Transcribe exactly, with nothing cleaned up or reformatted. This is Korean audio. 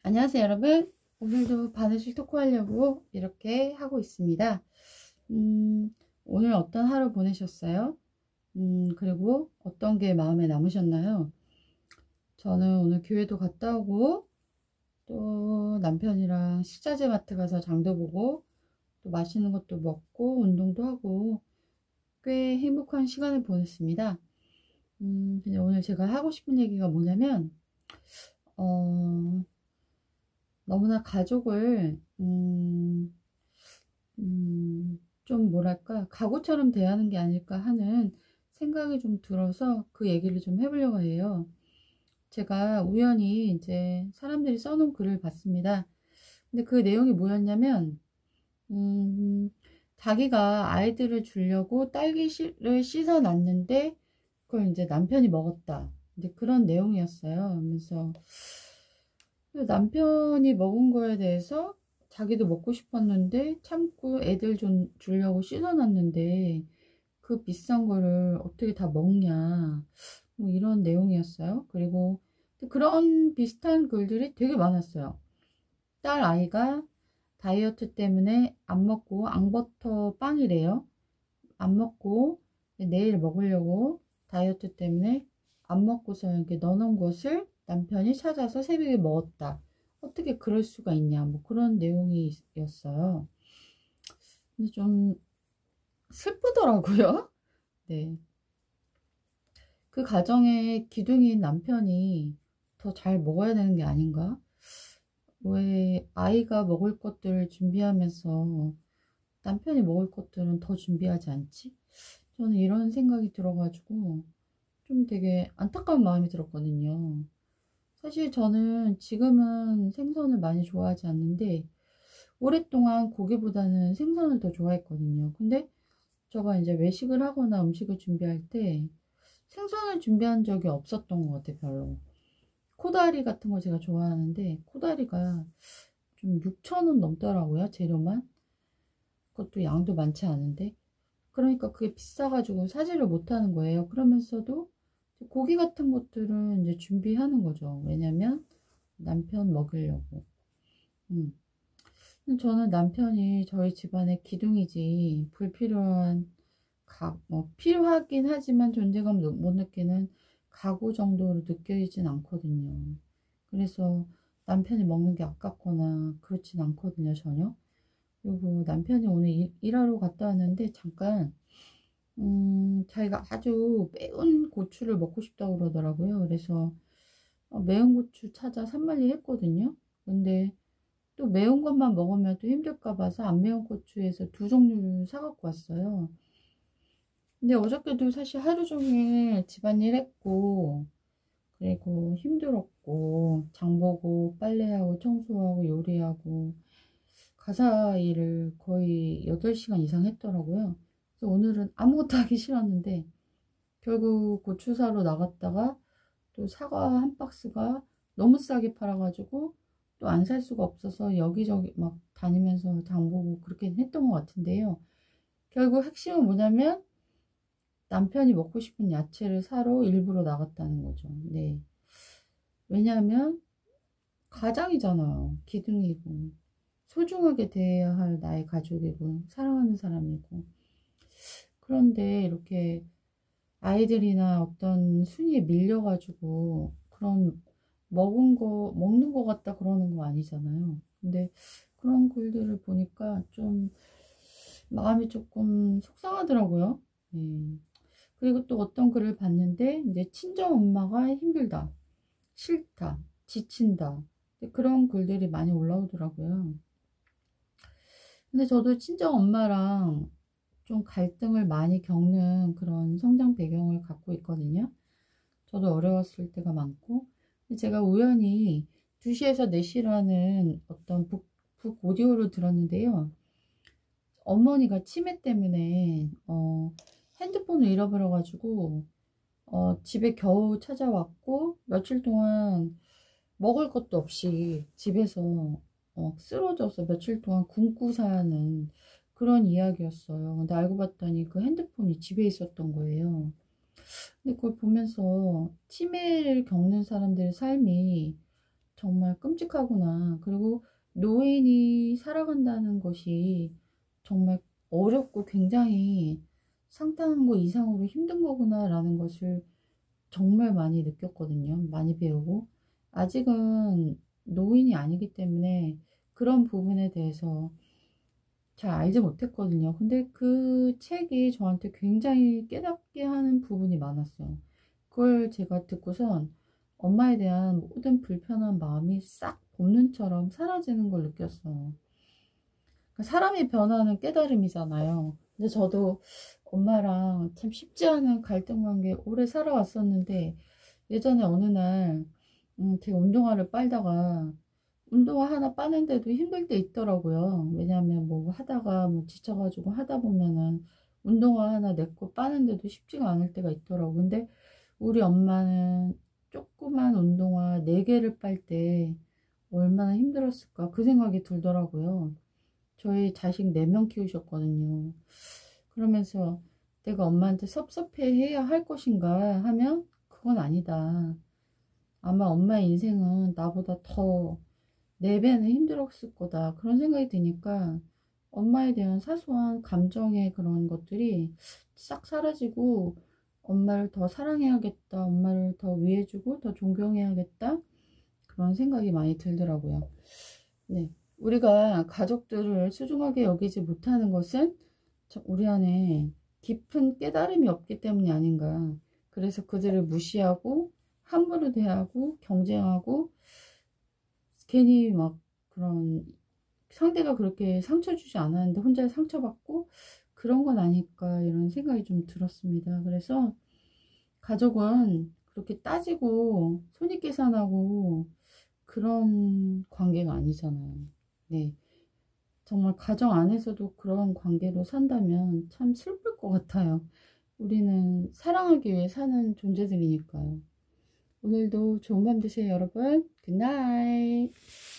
안녕하세요 여러분. 오늘도 바느질 토크 하려고 이렇게 하고 있습니다. 음, 오늘 어떤 하루 보내셨어요? 음, 그리고 어떤 게 마음에 남으셨나요? 저는 오늘 교회도 갔다 오고 또 남편이랑 식자재 마트 가서 장도 보고 또 맛있는 것도 먹고 운동도 하고 꽤 행복한 시간을 보냈습니다. 음, 근데 오늘 제가 하고 싶은 얘기가 뭐냐면 어, 너무나 가족을 음, 음, 좀 뭐랄까 가구처럼 대하는 게 아닐까 하는 생각이 좀 들어서 그 얘기를 좀 해보려고 해요. 제가 우연히 이제 사람들이 써놓은 글을 봤습니다. 근데 그 내용이 뭐였냐면 음, 자기가 아이들을 주려고 딸기를 씻어 놨는데 그걸 이제 남편이 먹었다. 이제 그런 내용이었어요. 그래서 남편이 먹은 거에 대해서 자기도 먹고 싶었는데 참고 애들 좀 주려고 씻어놨는데 그 비싼 거를 어떻게 다 먹냐, 뭐 이런 내용이었어요. 그리고 그런 비슷한 글들이 되게 많았어요. 딸 아이가 다이어트 때문에 안 먹고 앙버터 빵이래요. 안 먹고 내일 먹으려고 다이어트 때문에 안 먹고서 이렇게 넣어놓은 것을 남편이 찾아서 새벽에 먹었다. 어떻게 그럴 수가 있냐, 뭐 그런 내용이었어요. 근데 좀 슬프더라고요. 네. 그 가정의 기둥인 남편이 더 잘 먹어야 되는 게 아닌가? 왜 아이가 먹을 것들을 준비하면서 남편이 먹을 것들은 더 준비하지 않지? 저는 이런 생각이 들어가지고 좀 되게 안타까운 마음이 들었거든요. 사실 저는 지금은 생선을 많이 좋아하지 않는데 오랫동안 고기보다는 생선을 더 좋아했거든요. 근데 제가 이제 외식을 하거나 음식을 준비할 때 생선을 준비한 적이 없었던 것 같아요, 별로. 코다리 같은 거 제가 좋아하는데 코다리가 좀 육천 원 넘더라고요, 재료만. 그것도 양도 많지 않은데. 그러니까 그게 비싸가지고 사지를 못하는 거예요. 그러면서도 고기 같은 것들은 이제 준비하는 거죠. 왜냐면 남편 먹이려고. 음. 저는 남편이 저희 집안의 기둥이지 불필요한 가, 뭐 필요하긴 하지만 존재감 못 느끼는 가구 정도로 느껴지진 않거든요. 그래서 남편이 먹는 게 아깝거나 그렇진 않거든요, 전혀. 그리고 남편이 오늘 일, 일하러 갔다 왔는데 잠깐 음, 자기가 아주 매운 고추를 먹고 싶다고 그러더라고요. 그래서 어, 매운 고추 찾아 산만리 했거든요. 근데 또 매운 것만 먹으면 또 힘들까 봐서 안 매운 고추에서 두 종류를 사갖고 왔어요. 근데 어저께도 사실 하루 종일 집안일 했고 그리고 힘들었고 장 보고 빨래하고 청소하고 요리하고 가사 일을 거의 여덟 시간 이상 했더라고요. 그래서 오늘은 아무것도 하기 싫었는데 결국 고추 사러 나갔다가 또 사과 한 박스가 너무 싸게 팔아가지고 또 안 살 수가 없어서 여기저기 막 다니면서 장 보고 그렇게 했던 것 같은데요. 결국 핵심은 뭐냐면 남편이 먹고 싶은 야채를 사러 일부러 나갔다는 거죠. 네. 왜냐하면 가장이잖아요. 기둥이고 소중하게 대해야 할 나의 가족이고 사랑하는 사람이고. 그런데 이렇게 아이들이나 어떤 순위에 밀려가지고 그런 먹은 거 먹는 거 같다 그러는 거 아니잖아요. 근데 그런 글들을 보니까 좀 마음이 조금 속상하더라고요. 네. 그리고 또 어떤 글을 봤는데 이제 친정 엄마가 힘들다, 싫다, 지친다, 그런 글들이 많이 올라오더라고요. 근데 저도 친정 엄마랑 좀 갈등을 많이 겪는 그런 성장 배경을 갖고 있거든요. 저도 어려웠을 때가 많고, 제가 우연히 두 시에서 네 시라는 어떤 북, 북 오디오를 들었는데요. 어머니가 치매 때문에 어, 핸드폰을 잃어버려가지고 어, 집에 겨우 찾아왔고 며칠 동안 먹을 것도 없이 집에서 어, 쓰러져서 며칠 동안 굶고 사는 그런 이야기였어요. 근데 알고 봤더니 그 핸드폰이 집에 있었던 거예요. 근데 그걸 보면서 치매를 겪는 사람들의 삶이 정말 끔찍하구나. 그리고 노인이 살아간다는 것이 정말 어렵고 굉장히 상상한 것 이상으로 힘든 거구나 라는 것을 정말 많이 느꼈거든요. 많이 배우고. 아직은 노인이 아니기 때문에 그런 부분에 대해서 잘 알지 못했거든요. 근데 그 책이 저한테 굉장히 깨닫게 하는 부분이 많았어요. 그걸 제가 듣고선 엄마에 대한 모든 불편한 마음이 싹 봄눈처럼 사라지는 걸 느꼈어요. 사람이 변하는 깨달음이잖아요. 근데 저도 엄마랑 참 쉽지 않은 갈등 관계 오래 살아왔었는데, 예전에 어느 날 음, 제 운동화를 빨다가 운동화 하나 빠는데도 힘들 때 있더라고요. 왜냐하면 뭐 하다가 뭐 지쳐가지고 하다 보면은 운동화 하나 내 거 빠는데도 쉽지가 않을 때가 있더라고요. 근데 우리 엄마는 조그만 운동화 네 개를 빨 때 얼마나 힘들었을까 그 생각이 들더라고요. 저희 자식 네 명 키우셨거든요. 그러면서 내가 엄마한테 섭섭해 해야 할 것인가 하면 그건 아니다. 아마 엄마의 인생은 나보다 더 네 배는 힘들었을 거다. 그런 생각이 드니까 엄마에 대한 사소한 감정의 그런 것들이 싹 사라지고 엄마를 더 사랑해야겠다. 엄마를 더 위해주고 더 존경해야겠다. 그런 생각이 많이 들더라고요. 네. 우리가 가족들을 소중하게 여기지 못하는 것은 우리 안에 깊은 깨달음이 없기 때문이 아닌가. 그래서 그들을 무시하고 함부로 대하고 경쟁하고 괜히 막 그런 상대가 그렇게 상처 주지 않았는데 혼자 상처받고 그런 건 아닐까 이런 생각이 좀 들었습니다. 그래서 가족은 그렇게 따지고 손익계산하고 그런 관계가 아니잖아요. 네. 정말 가정 안에서도 그런 관계로 산다면 참 슬플 것 같아요. 우리는 사랑하기 위해 사는 존재들이니까요. 오늘도 좋은 밤 되세요, 여러분. 굿나잇.